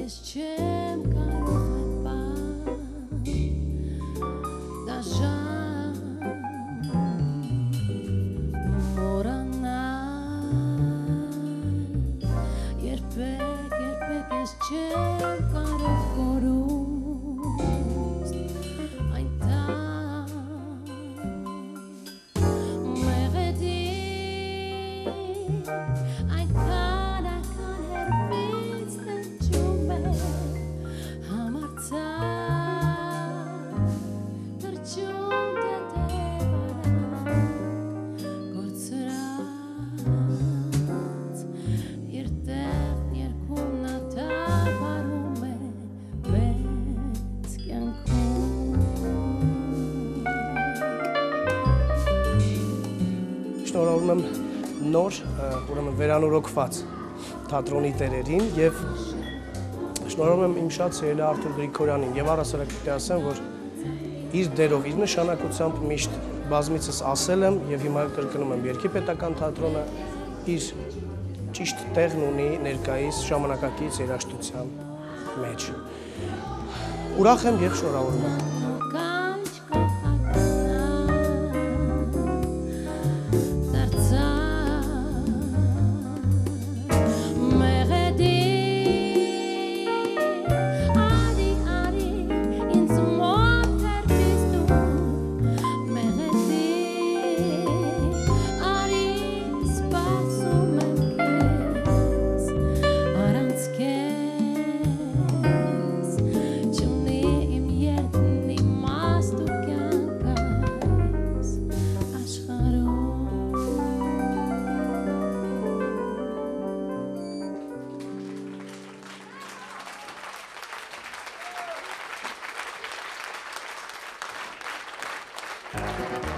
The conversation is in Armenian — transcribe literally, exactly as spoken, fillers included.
Ես չեմ կարող դաժան մոռանալ երբեք երբեք ես չեմ կարող կորուստ այնտեղ մեղեդի այնքան այնքան հերվից նջում է համարձակ թրջում դետևարան կործրած իր տեղն երկում նա տապարում է մեծ կյանքում Շնորհավորում եմ նոր, ուրեմն վերանորոգված թատրոնի տերերին եւ շնորհավորում եմ իմ շատ սիրելի Արթուր Գրիգորյանին եւ առասարակ պետք է ասեմ, որ իր դերով, իր նշանակությամբ միշտ բազմիցս ասել եմ եւ հիմա կրկնում եմ, Երգիպետական թատրոնը իր ճիշտ տեղն ունի ներկայիս ժամանակակից երաժշտության մեջ։ Ուրախ եմ եւ շնորհավորում եմ։ Thank you.